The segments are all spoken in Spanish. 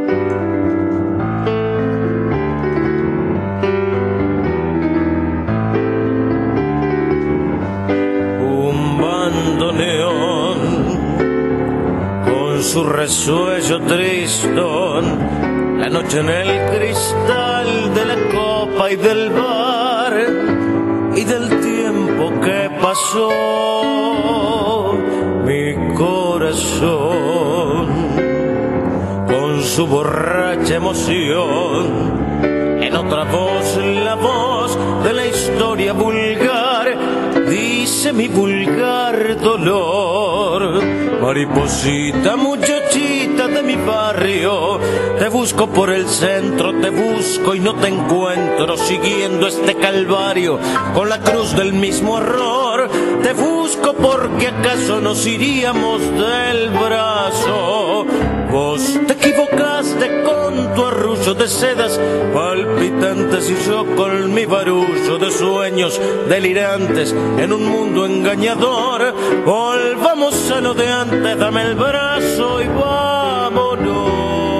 Su resuello tristón, la noche en el cristal de la copa y del bar y del tiempo que pasó. Mi corazón con su borracha emoción, en otra voz, la voz de la historia vulgar, dice mi vulgar dolor. Mariposita, muchachita de mi barrio, te busco por el centro, te busco y no te encuentro, siguiendo este calvario con la cruz del mismo error. Te busco porque acaso nos iríamos del brazo. Vos te equivocaste con tu arrullo de sedas palpitantes y yo con mi barullo de sueños delirantes en un mundo engañador. Volvamos a lo de antes, dame el brazo y vámonos.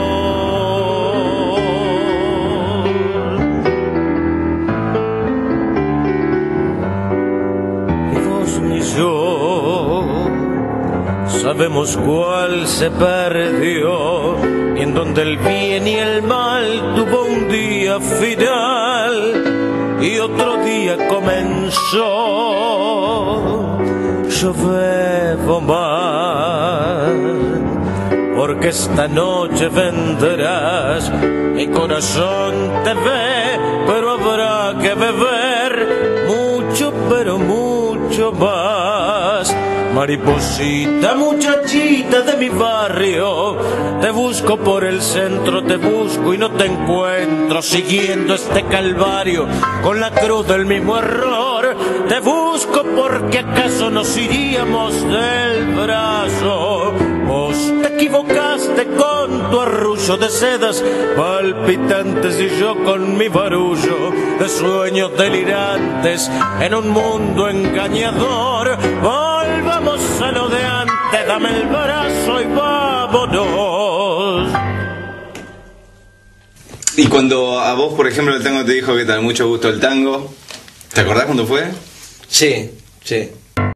Ni vos ni yo sabemos cuál se perdió, y en donde el bien y el mal tuvo un día final y otro día comenzó. Yo bebo más porque esta noche vendrás, mi corazón te ve, pero habrá que beber mucho, pero mucho más. Mariposita, muchachita de mi barrio, te busco por el centro, te busco y no te encuentro, siguiendo este calvario con la cruz del mismo error. Te busco porque acaso nos iríamos del brazo. Vos te equivocaste con tu arrullo de sedas palpitantes y yo con mi barullo de sueños delirantes en un mundo engañador. Volvamos a lo de antes, dame el brazo y vámonos. Y cuando a vos, por ejemplo, el tango te dijo que te da mucho gusto el tango, ¿te acordás cuándo fue? Sí, sí.